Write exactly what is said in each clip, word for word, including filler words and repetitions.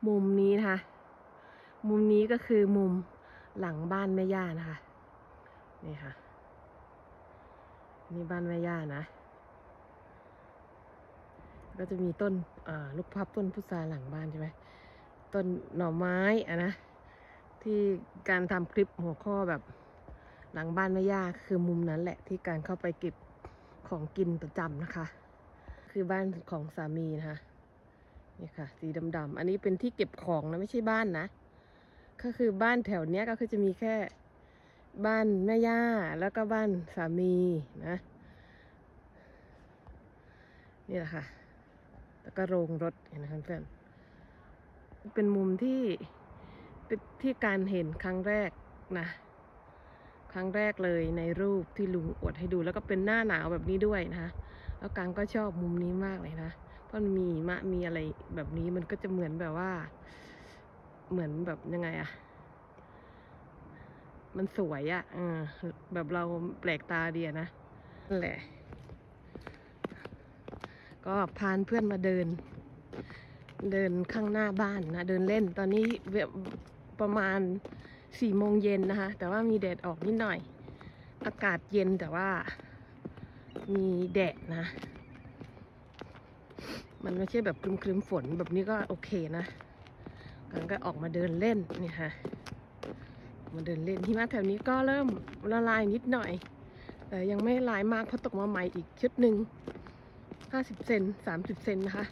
มุมนี้นะคะมุมนี้ก็คือมุมหลังบ้านแม่ย่านะคะนี่ค่ะนี่บ้านแม่ย่านะก็จะมีต้นลูกพับต้นพุทราหลังบ้านใช่ไหมต้นหน่อไม้อะนะที่การทำคลิปหัวข้อแบบหลังบ้านแม่ย่าคือมุมนั้นแหละที่การเข้าไปเก็บของกินประจำนะคะคือบ้านของสามีนะคะนี่ค่ะสีดำๆอันนี้เป็นที่เก็บของนะไม่ใช่บ้านนะก็คือบ้านแถวเนี้ยก็คือจะมีแค่บ้านแม่ย่าแล้วก็บ้านสามีนะนี่แหละค่ะแล้วก็โรงรถเห็นไหมเพื่อนเป็นมุมที่เป็นที่การเห็นครั้งแรกนะครั้งแรกเลยในรูปที่ลุงอวดให้ดูแล้วก็เป็นหน้าหนาวแบบนี้ด้วยนะคะแล้วการก็ชอบมุมนี้มากเลยนะเพราะมีมะมีอะไรแบบนี้มันก็จะเหมือนแบบว่าเหมือนแบบยังไงอะมันสวยอะเออแบบเราแปลกตาดีนะนั่นแหละก็พาเพื่อนมาเดินเดินข้างหน้าบ้านนะเดินเล่นตอนนี้ประมาณสี่โมงเย็นนะคะแต่ว่ามีแดดออกนิดหน่อยอากาศเย็นแต่ว่ามีแดดนะมันไม่ใช่แบบครึ้มๆฝนแบบนี้ก็โอเคนะกันก็ออกมาเดินเล่นนี่ค่ะมาเดินเล่นหิมะแถวนี้ก็เริ่มละลายนิดหน่อยแต่ยังไม่ละลายมากเพราะตกมาใหม่อีกชุดหนึ่งห้าสิบเซนสามสิบเซนนะคะ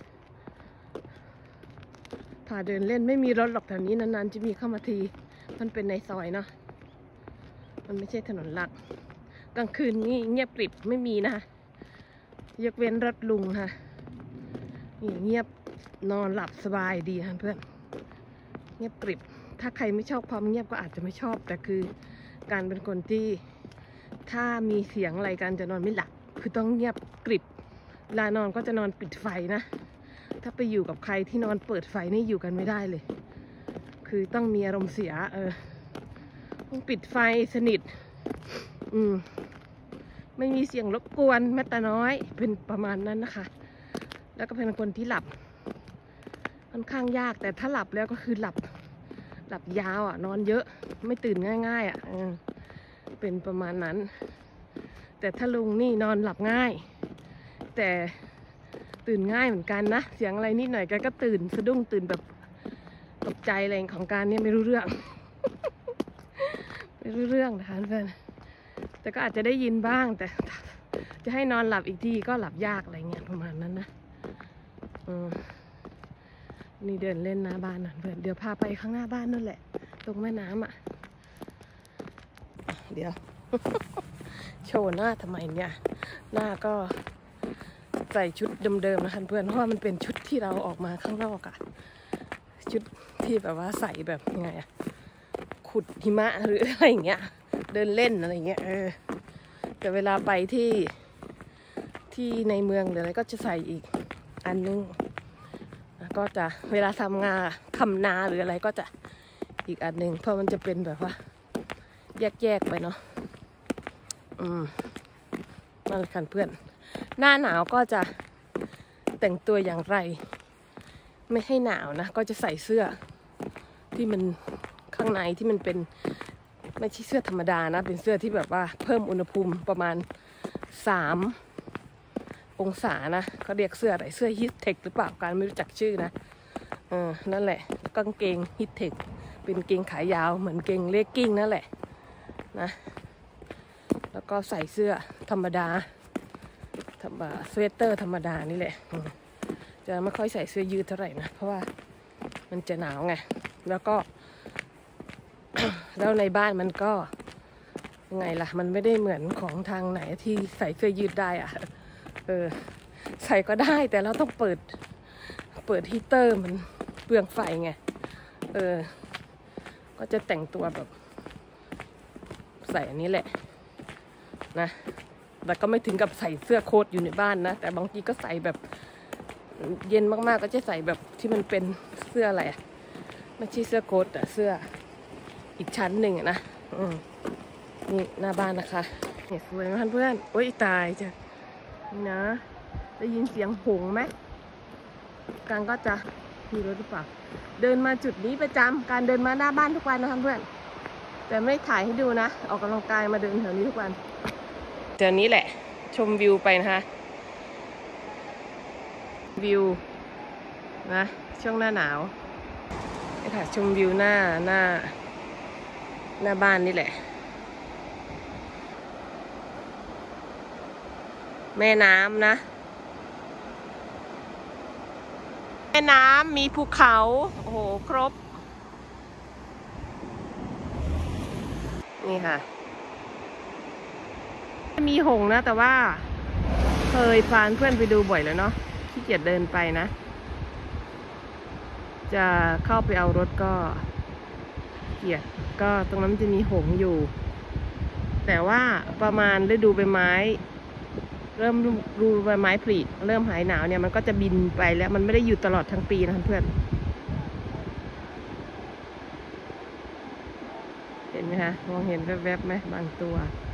พาเดินเล่นไม่มีรถหรอกแถวนี้นานๆจะมีเข้ามาทีมันเป็นในซอยเนาะมันไม่ใช่ถนนหลักกลางคืนนี่เงียบกริบไม่มีนะยกเว้นรถลุงค่ะนี่เงียบนอนหลับสบายดีค่ะเพื่อนเงียบกริบถ้าใครไม่ชอบความเงียบก็อาจจะไม่ชอบแต่คือการเป็นคนที่ถ้ามีเสียงอะไรกันจะนอนไม่หลับคือต้องเงียบกริบเวลานอนก็จะนอนปิดไฟนะถ้าไปอยู่กับใครที่นอนเปิดไฟนี่อยู่กันไม่ได้เลยคือต้องมีอารมณ์เสียเออต้องปิดไฟสนิทอืมไม่มีเสียงรบกวนแม้แต่น้อยเป็นประมาณนั้นนะคะแล้วก็เป็นคนที่หลับค่อนข้างยากแต่ถ้าหลับแล้วก็คือหลับหลับยาวอ่ะนอนเยอะไม่ตื่นง่ายๆอ่ะเออเป็นประมาณนั้นแต่ถ้าลุงนี่นอนหลับง่ายแต่ตื่นง่ายเหมือนกันนะเสียงอะไรนิดหน่อยแกก็ตื่นสะดุ้งตื่นแบบตกใจอะไรของการเนี่ยไม่รู้เรื่อง ไม่รู้เรื่องนะคะเพื่อนแต่ก็อาจจะได้ยินบ้างแต่จะให้นอนหลับอีกทีก็หลับยากอะไรเงี้ยประมาณนั้นนะอืมนี่เดินเล่นหน้าบ้านนะเพื่อนเดี๋ยวพาไปข้างหน้าบ้านนั่นแหละตรงแม่น้ำอ่ะเดี๋ยว โชว์หน้าทำไมเนี่ยหน้าก็ใส่ชุดเดิมๆนะคะเพื่อนเพราะว่ามันเป็นชุดที่เราออกมาข้างนอกอะชุดที่แบบว่าใส่แบบยังไงอะขุดหิมะหรืออะไรอย่างเงี้ยเดินเล่นอะไรเงี้ยเออแต่เวลาไปที่ที่ในเมืองหรืออะไรก็จะใส่อีกอันนึงก็จะเวลาทำงานทำนาหรืออะไรก็จะอีกอันนึงเพราะมันจะเป็นแบบว่าแยกๆไปเนาะอืมนั่นแหละค่ะเพื่อนหน้าหนาวก็จะแต่งตัวอย่างไรไม่ให้หนาวนะก็จะใส่เสื้อที่มันข้างในที่มันเป็นไม่ใช่เสื้อธรรมดานะเป็นเสื้อที่แบบว่าเพิ่มอุณหภูมิประมาณสามองศานะเขาเรียกเสื้ออะไรเสื้อฮิตเทคหรือเปล่าการไม่รู้จักชื่อนะเออนั่นแหละกางเกงฮิตเทคเป็นเกงขายาวเหมือนเกงเลกกิ้งนั่นแหละนะแล้วก็ใส่เสื้อธรรมดาธรรมดาสเวตเตอร์ธรรมดานี่แหละจะไม่ค่อยใส่เสื้อยืดเท่าไหร่นะเพราะว่ามันจะหนาวไงแล้วก็ แล้วในบ้านมันก็ยังไงล่ะมันไม่ได้เหมือนของทางไหนที่ใส่เสื้อยืดได้อะเออใส่ก็ได้แต่เราต้องเปิดเปิดฮีเตอร์มันเปลืองไฟไงเออก็จะแต่งตัวแบบใส่อันนี้แหละนะแต่ก็ไม่ถึงกับใส่เสื้อโค้ทอยู่ในบ้านนะแต่บางทีก็ใส่แบบเย็นมากๆก็จะใส่แบบที่มันเป็นเสื้ออะไรอะไม่ใช่เสื้อโค้ทแต่เสื้ออีกชั้นหนึ่งนะอืมนี่หน้าบ้านนะคะเนี่ยสวยมากเพื่อนโอ๊ยตายจ้ะนี่นะได้ยินเสียงหงส์ไหมกลางก็จะมีรถหรือเปล่าเดินมาจุดนี้ประจำการเดินมาหน้าบ้านทุกวันนะคะเพื่อนแต่ไม่ถ่ายให้ดูนะออกกำลังกายมาเดินแถวนี้ทุกวันเดี๋ยวนี้แหละชมวิวไปนะคะวิวนะช่วงหน้าหนาวไปถ่ายชมวิวหน้าหน้าหน้าบ้านนี่แหละแม่น้ำนะแม่น้ำมีภูเขาโอ้โหครบนี่ค่ะมีหงส์นะแต่ว่าเคยพาเพื่อนไปดูบ่อยแล้วเนาะขี้เกียจเดินไปนะจะเข้าไปเอารถก็เกียจก็ตรงนั้นจะมีหงส์อยู่แต่ว่าประมาณฤดูใบไม้เริ่มรูใบไม้ผลิเริ่มหายหนาวเนี่ยมันก็จะบินไปแล้วมันไม่ได้อยู่ตลอดทั้งปีนะเพื่อนเห็นไหมคะมองเห็นแวบๆไหมบางตัว